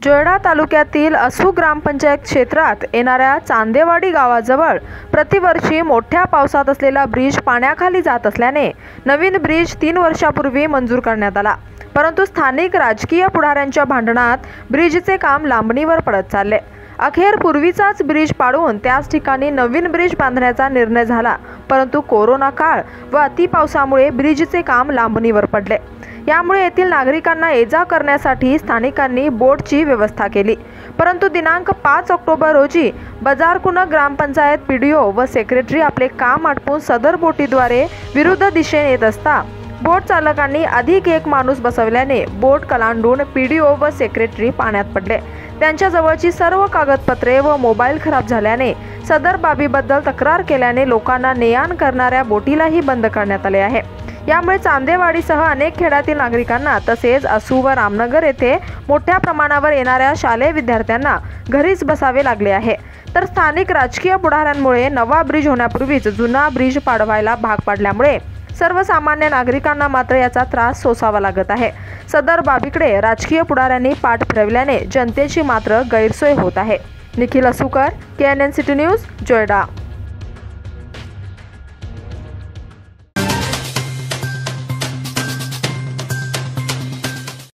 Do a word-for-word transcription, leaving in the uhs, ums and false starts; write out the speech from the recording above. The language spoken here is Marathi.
जोयडा तालुक्यातील असू ग्रामपंचायत क्षेत्रात येणाऱ्या चांदेवाडी गावाजवळ प्रतिवर्षी मोठ्या पावसात असलेला ब्रिज पाण्याखाली जात असल्याने नवीन ब्रिज तीन वर्षापूर्वी मंजूर करण्यात आला, परंतु स्थानिक राजकीय पुढाऱ्यांच्या भांडणात ब्रिजचे काम लांबणीवर पडत चालले। अखेर पूर्वीचाच ब्रिज पाडून त्याच ठिकाणी नवीन ब्रिज बांधण्याचा निर्णय झाला, परंतु कोरोना काळ व अतिपावसामुळे ब्रिजचे काम लांबणीवर पडले। यामुळे येथील नागरिकांना ये-जा करण्यासाठी स्थानिकांनी बोटची व्यवस्था केली, परंतु दिनांक पाच ऑक्टोबर रोजी बजारकुन ग्रामपंचायत पीडीओ व सेक्रेटरी आपले काम आटपून सदर बोटीद्वारे विरुद्ध दिशेने येत असता बोट चालकांनी अधिक एक माणूस बसवल्याने बोट कलांडून पीडीओ व सेक्रेटरी पाण्यात पडले। त्यांच्या जवळची सर्व कागदपत्रे व मोबाईल खराब झाल्याने सदर बाबीबद्दल तक्रार केल्याने लोकांना ने-आण करणाऱ्या बोटीलाही बंद करण्यात आले आहे। यामुळे चांदेवाडीसह अनेक खेड्यातील नागरिकांना तसेच असू व रामनगर येथे मोठ्या प्रमाणावर येणाऱ्या शालेय विद्यार्थ्यांना घरीच बसावे लागले आहे। तर स्थानिक राजकीय पुढाऱ्यांमुळे नवा ब्रिज होण्यापूर्वीच जुना ब्रिज पाडवायला भाग पडल्यामुळे सर्वसामान्य नागरिकांना मात्र याचा त्रास सोसावा लागत आहे। सदर बाबीकडे राजकीय पुढाऱ्यांनी पाठ फिरवल्याने जनतेची मात्र गैरसोय होत आहे। Nikhil Asukar, K N N city news, Joida.